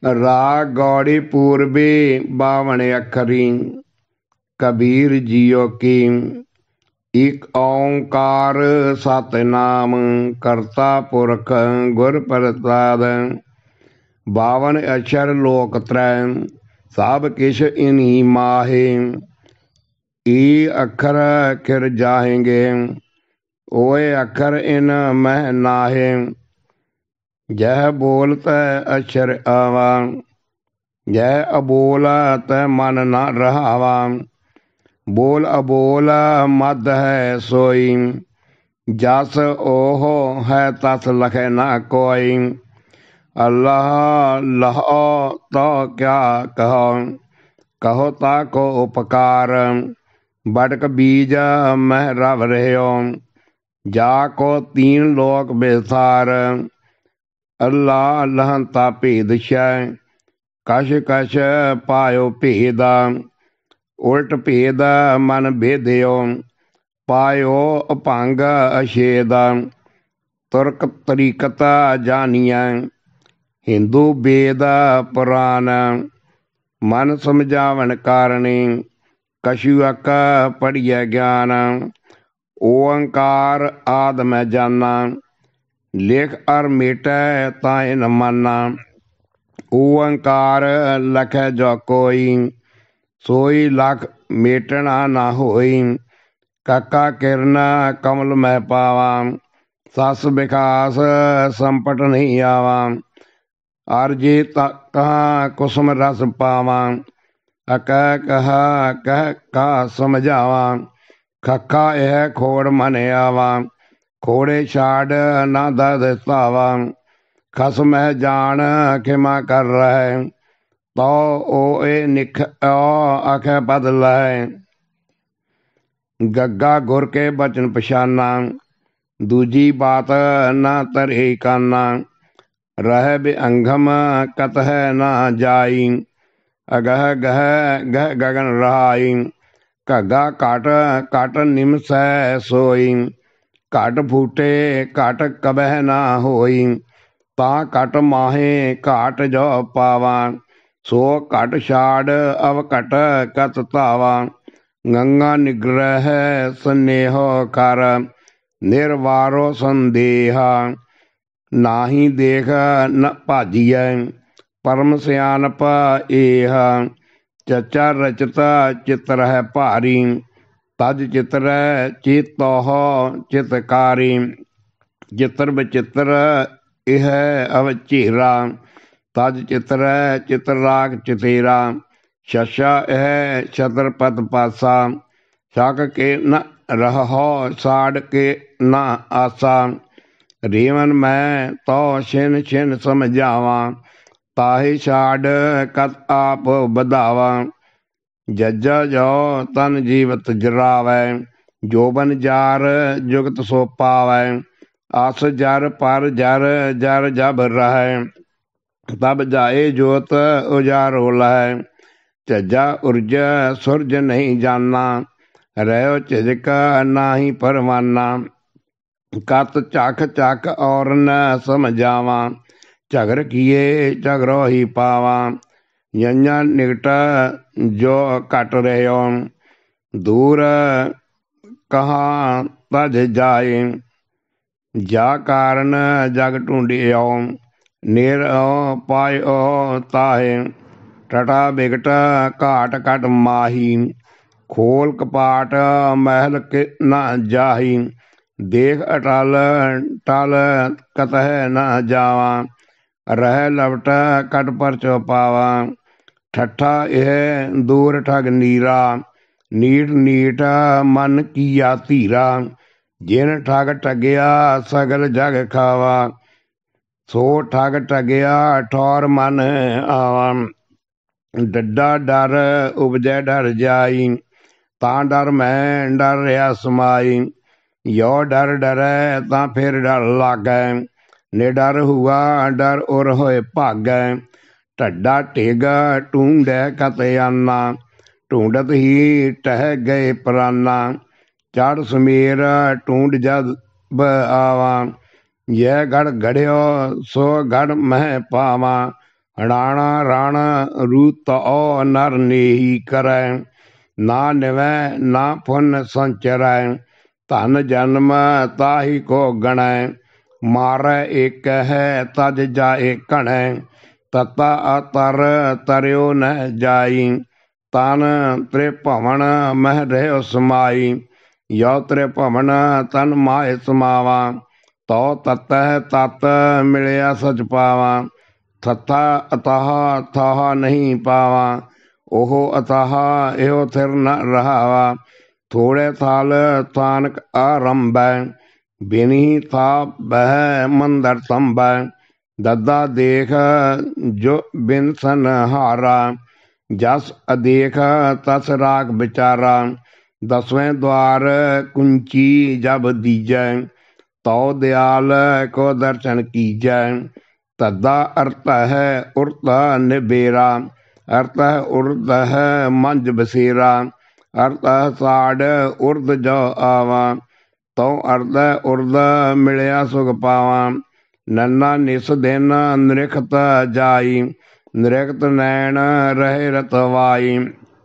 राग गौड़ी पूर्वी 52 अखरी। कबीर जियो की एक ओंकार सतनाम करता पुरख गुर प्रसाद। 52 अक्षर लोक त्रय सब किश इन्हीं माहे। ई अखर खिर जाएंगे ओए अखर इन मह नाहे। जह बोलत अक्षर आवा जह अबोला त मन न रहावा। बोल अबोला मद है सोई जस ओहो है तस लखे न कोई। अल्लाह लहो तो क्या कहो कहो ताको उपकार। बड़क बीज मह रव रहो जाको 3 लोक बेसार। अल्लाह लहंता भेद शय कश कश पायो भेद। उल्ट भेद मन भेद्यो पायो अभंग अछेद। तुर्क तरीकत जानिया हिंदू वेद पुराण। मन समझावन कारणी कछुअक पढ़िय ज्ञान। ओंकार आद मैं जाना लिख अर मेटै ताए न माना। ओंकार लख जो कोई सोई लख मेटना ना होई। काका किरण कमल मैं पावा सस विकास संपट नहीं आवा। अर जे कहाँ कुसुम रस पावा अकह कहा कह का समझावा। खखा यह खोड़ मन आवा खोड़े छाड़ ना दर्द सतावा। खसम है जान खिमा कर रहे तो ओ ए निख अख बदल है। गग्गा गुर के बचन पछाना दूजी बात ना तरे काना। रह बेअंगम कत है ना जाई अगह गह गह गगन रहाई। घगा काट काट निमस सोई घट फूटे घट कबह ना होई। ता घट माहे घाट जो पावा सो घट छाड़ अव घट कत धावा। गंगा निग्रह स्नेहो कर निर्वारो संदेहा। नाही देख न भाजिय परम सियानप एह। चचा रचता चित्र है भारी तज चित्र चेतोह चितकारी। चित्र बचित्र यह अवचेरा तज चित्र चित्रराग चितेरा। शशा यह छत्रपत पासा शक के न रहो साड़ के न आसा। रेवन मैं तो छिन छिन समझावा ताहि छाड़ कत आप बधावा। जज्जा जो तन जीवत जरावै जोबन जार जुगत सो पावै। आस जर पर जर जर जब रहै तब जाए जोत उजारो लहै। झज्जा उर्ज सुरज नहीं जाना रहो झिझक नाही परवाना। कत चख चख और न समझावा झगर किए झगरो ही पावा। यंजा निकट जो कट रहो दूर कहाँ तज जाए। जा कारण जग ढूंढियो निर पायो ताहे। टटा बिगट घाट कट माही खोल कपाट महल के न जाही। देख अटल टल कतह न जावा रह लवट कट पर चौपावा। ठट्ठा यह दूर ठग नीरा नीट नीट मन किया धीरा। जिन ठग ठगया सगल जग खावा सो ठग ठगया ठौर मन आवा। डड्डा डर उपजै डर जाई तां डर मैं डर रहा समाई। यो डर डरै तां फिर डर लागै निडर हुआ डर उर होए भागै। ढड्डा ढिग ढूंढै कत आना ढूंढत ही टह गए प्राना। चढ़ समीर ढूंढ जब आवा यह गढ़ गढ़ियो सो गढ़ मह पावा। ਰਾਣਾ ਰਣ ਰੂਤ ਓ ਨਰ ਨੇਹੀ ਕਰੈ, ਨਾ ਨਿਵੈ ਨਾ ਪੁੰਨ ਸੰਚਰੈ, ਧਨ ਜਨਮ ਤਾਹੀ ਕੋ ਗਣੈ, ਮਾਰੈ ਏਕ ਹੈ ਤਜ ਜਾਏ ਘਣੈ, ਤਤਾ ਅਤਰ ਤਰਿਓ ਨ ਜਾਈ, ਤਨ ਤ੍ਰਿਭਵਨ ਮਹਿ ਰਹਿਓ ਸਮਾਈ, ਯੋ ਤ੍ਰਿਭਵਨ ਤਨ ਮਾਹਿ ਸਮਾਵਾ, ਤੋ ਤਤਹਿ ਤਤ ਮਿਲਿਆ ਸਚ ਪਾਵਾ, ਥਥਾ ਅਤਹ ਥਾਹ ਨਹੀਂ ਪਾਵਾ, ਉਹ ਅਤਹ ਇਹੋ ਥਿਰ ਨ ਰਹਾਵਾ, ਥੋੜੇ ਥਲ ਥਾਨਕ ਆਰੰਭੈ, ਬਿਨਹੀ ਥਾ ਬਹਿ ਮੰਦਰ ਸੰਭੈ, ਦੱਦਾ ਦੇਖ ਜੋ ਬਿਨ ਸਨ ਹਾਰਾ, ਜਸ ਅਦੇਖ ਤਸ ਰਾਗ ਵਿਚਾਰਾ, ਦਸਵੇਂ ਦੁਆਰ ਕੁੰਚੀ ਜਬ ਦੀਜੈ, ਤਉ ਦਿਆਲ ਕੋ ਦਰਸ਼ਨ ਕੀਜੈ, ਤਦਾ ਅਰਥ ਹੈ ਉਰਤ ਨਿਬੇਰਾ, ਅਰਥ ਹੈ ਉਰਦ ਹੈ ਮੰਜ ਬਸੇਰਾ, ਅਰਥ ਸਾੜ ਉਰਦ ਜੋ ਆਵਾ, ਤਉ ਅਰਧ ਉਰਦ ਮਿਲਿਆ ਸੁਖ ਪਾਵਾ, ਨੰਨਾ ਨਿਸ ਦਿਨ ਨਿਰਖਤ ਜਾਈ, ਨਿਰਖਤ ਨੈਣ ਰਹੇ ਰਤਵਾਈ,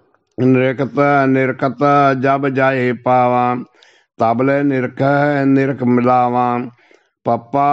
ਨਿਰਖਤ ਨਿਰਖਤ ਜਬ ਜਾਏ ਪਾਵਾ, ਤਬਲੇ ਨਿਰਖ ਨਿਰਖ ਮਿਲਾਵਾ, ਪੱਪਾ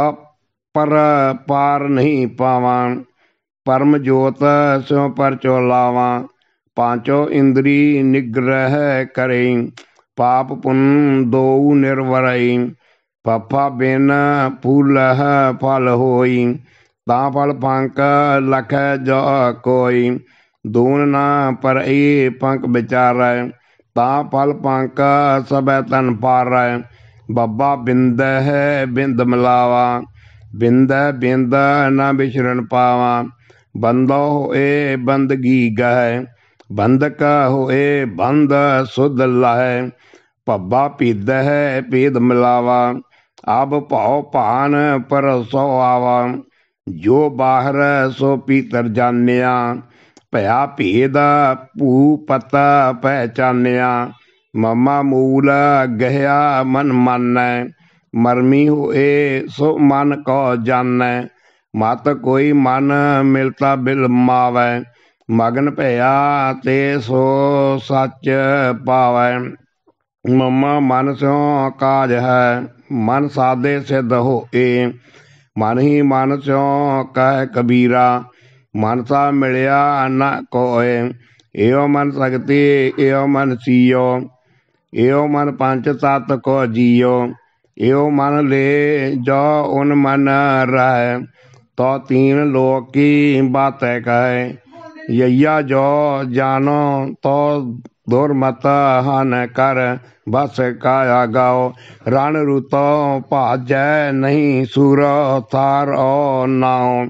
ਅਪਰ ਪਾਰ ਨਹੀਂ ਪਾਵਾ, ਪਰਮ ਜੋਤ ਸਿਉ ਪਰਚੋ ਲਾਵਾ, ਪਾਂਚੋ ਇੰਦਰੀ ਨਿਗ੍ਰਹਿ ਕਰੇ, ਪਾਪ ਪੁੰਨ ਦੋਊ ਨਿਰਵਰਈ, ਪੱਪਾ ਬਿਨ ਫੂਲਹ ਫਲ ਹੋਈ, ਤਾਂ ਫਲ ਪੰਕ ਲਖ ਜੋ ਕੋਈ, ਦੂਨ ਨਾ ਪਰਈ ਪੰਕ ਵਿਚਾਰੈ, ਤਾਂ ਫਲ ਪੰਕ ਸਭੈ ਤਨ ਪਾਰੈ, ਬੱਬਾ ਬਿੰਦ ਹੈ ਬਿੰਦ ਮਿਲਾਵਾ, ਬਿੰਦ ਬਿੰਦ ਨਾ ਵਿਚਰਨ ਪਾਵਾ, ਬੰਦੋ ਹੋਏ ਬੰਦਗੀ ਗਹਿ, ਬੰਦਕ ਹੋਏ ਬੰਦ ਸੁਧ ਲਾਹੈ, ਭੱਬਾ ਭਿਦ ਹੈ ਭੇਦ ਮਿਲਾਵਾ, ਅਬ ਭਉ ਭਾਨ ਪਰ ਸੋ ਆਵਾ, ਜੋ ਬਾਹਰ ਸੋ ਪੀਤਰ ਜਾਣਿਆ, ਭਇਆ ਭੇਦ ਭੂ ਪਤਾ ਪਹਿਚਾਨਿਆ, ਮਮਾ ਮੂਲ ਗਹਿਆ ਮਨ ਮਾਨੈ, ਮਰਮੀ ਹੋਏ ਸੋ ਮਨ ਕੋ ਜਾਣੈ, ਮਤ ਕੋਈ ਮਨ ਮਿਲਤਾ ਬਿਲ ਮਾਵੈ, ਮਗਨ ਭਇਆ ਤੇ ਸੋ ਸੱਚ ਪਾਵੈ, ਮਮਾ ਮਨ ਸਿਉ ਕਾਜ ਹੈ, ਮਨ ਸਾਧੇ ਸਿੱਧ ਹੋਏ, ਮਨ ਹੀ ਮਨ ਸਿਉ ਕਹਿ ਕਬੀਰਾ, ਮਨ ਸਾ ਮਿਲਿਆ ਨ ਕੋਏ, ਏਉ ਮਨ ਸਕਤੀ ਏਉ ਮਨ ਸੀਓ, ਏਉ ਮਨ ਪੰਚ ਤਤ ਕੋ ਜੀਓ, ਏਉ ਮਨ ਲੈ ਜੋ ਉਨ ਮਨ ਰਹਿ, ਤੋ ਤੀਨ ਲੋਕ ਕੀ ਬਾਤੈ ਕਹੈ, ਯਈਆ ਜੋ ਜਾਨੋ ਤੋ ਦੁਰਮਤ ਹਨ ਕਰ, ਬਸ ਕਾਇਆ ਗਾਓ, ਰਣ ਰੁਤੋ ਭਾਜੈ ਨਹੀਂ ਸੂਰ ਥਾਰ ਓ ਨਾਉ,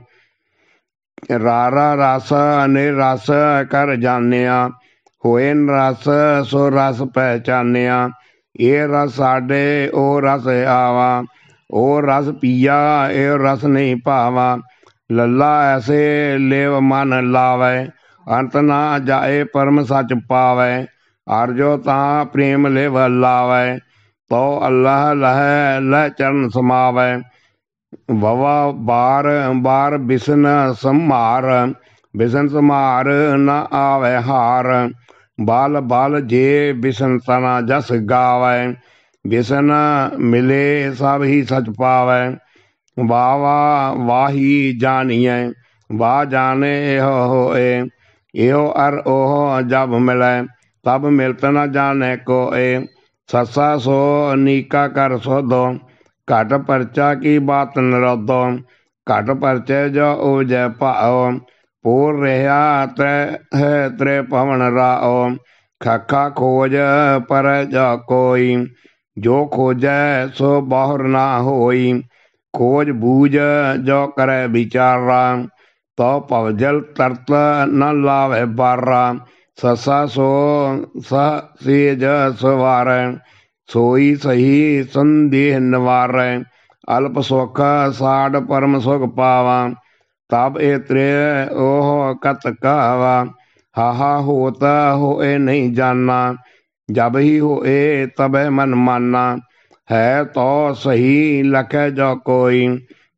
ਰਾਰਾ ਰਸ ਨਿਰਸ ਕਰ ਜਾਣਿਆ, ਹੋਏ ਰਸ ਸੋ ਰਸ ਪਹਿਚਾਨਿਆ, ਇਹ ਰਸ ਸਾਡੇ ਉਹ ਰਸ ਆਵਾ, ਉਹ ਰਸ ਪੀਆ ਇਹ ਰਸ ਨਹੀਂ ਭਾਵਾ, ਲੱਲਾ ਐਸੇ ਲੇਵ ਮਨ ਲਾਵੈ, ਅੰਤ ਨਾ ਜਾਏ ਪਰਮ ਸੱਚ ਪਾਵੈ, ਅਰਜੋ ਤਾਂ ਪ੍ਰੇਮ ਲੇਵ ਲਾਵੈ, ਤੋ ਅੱਲਾਹ ਲਹੈ ਲੈ ਚਰਨ ਸਮਾਵੈ, ਵਵਾ ਬਾਰ ਬਾਰ ਬਿਸਨ ਸੰਹਾਰ, ਬਿਸਨ ਸੰਹਾਰ ਨ ਆਵੈ ਹਾਰ, ਬਲ ਬਲ ਜੇ ਬਿਸਨ ਤਨਾ ਜਸ ਗਾਵੈ, ਬਿਸਨ ਮਿਲੇ ਸਭ ਹੀ ਸਚ ਪਾਵੈ, ਵਾਵਾ ਵਾਹੀ ਜਾਣੀਐ, ਵਾਹ ਜਾਣੇ ਇਹੋ ਹੋਏ, ਇਹੋ ਅਰ ਉਹ ਜਬ ਮਿਲੈ, ਤਬ ਮਿਲਤ ਨ ਜਾਣੈ ਕੋਏ, ਸੱਸਾ ਸੋ ਨੀਕਾ ਕਰ ਸੋਧੋ, ਘਟ ਪਰਚਾ ਕੀ ਬਾਤ ਨਿਰੋਧੋ, ਘਟ ਪਰਚੇ ਜੋ ਉਜੈ ਭਾਓ, ਪੂਰ ਰਿਹਾ ਤ੍ਰੈ ਹੈ ਤ੍ਰੈ ਭਵਨ ਰਾਓ, ਖਾਖਾ ਖੋਜ ਪਰ ਜਾ ਕੋਈ, ਜੋ ਖੋਜੈ ਸੋ ਬਾਹਰ ਨਾ ਹੋਈ, ਖੋਜ ਬੂਝ ਜੋ ਕਰੈ ਵਿਚਾਰਾ, ਤੋ ਭਵਜਲ ਤਰਤ ਨ ਲਾਵੈ ਬਾਰਾ, ਸਸਾ ਸੋ ਸਹ ਸੇਜ ਸਵਾਰੈ, ਸੋਈ ਸਹੀ ਸੰਦੇਹ ਨਿਵਾਰੈ, ਅਲਪ ਸੁਖ ਸਾੜ ਪਰਮ ਸੁਖ ਪਾਵਾ, ਤਬ ਇਹ ਤ੍ਰੇ ਉਹ ਕਤ ਕਹਾਵਾ, ਹਾਹਾ ਹੋਤ ਹੋਏ ਨਹੀਂ ਜਾਨਾ, ਜਬ ਹੀ ਹੋਏ ਤਬੈ ਮਨ ਮਾਨਾ, ਹੈ ਤੋ ਸਹੀ ਲਖੈ ਜੋ ਕੋਈ,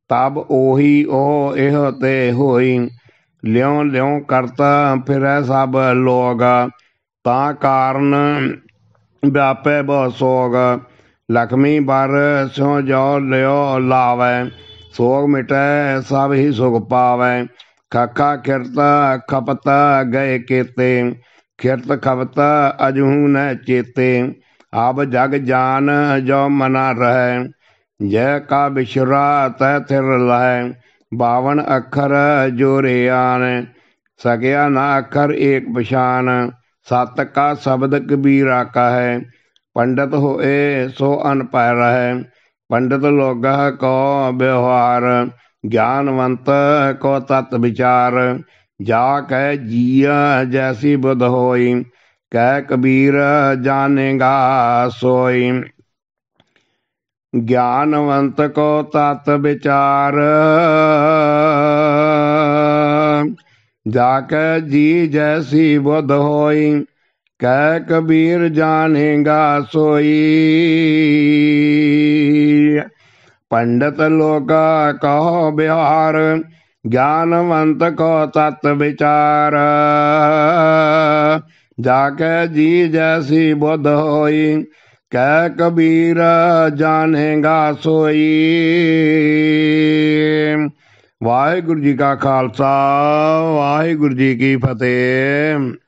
तब ओही ओ इह ते होई। लियों लियों करता फिरै सब लोग, ता कारण व्यापै बहु सोग। लक्ष्मी बर स्यों जो लियो लावै, सोग मिटै सब ही सुख पावै। खखा खिरत खपत गए केते, खिरत खपत अजहू न चेते। अब जग जान जो मना रहै, जय का बिछुरा तह थिर लहै। 52 अखर जोरे आन, सकिया ना अखर एक पछान। सत का शब्द कबीरा कहे, पंडित होए सो अनपढ़ रहे। पंडित लोगह को व्यवहार, ज्ञानवंत को तत् विचार। जा कह जिया जैसी बुध होई, कह कबीर जानेगा सोई। ज्ञानवंत को तत् विचार, जाके जी जैसी बुध होई। कह कबीर जानेगा सोई। पंडित लोग कहो व्यवहार, ज्ञानवंत को तत्व विचार। जाके जी जैसी बुध होई, कह कबीर जानेगा सोई। वाहिगुरु जी का खालसा, वाहिगुरु जी की फतेह।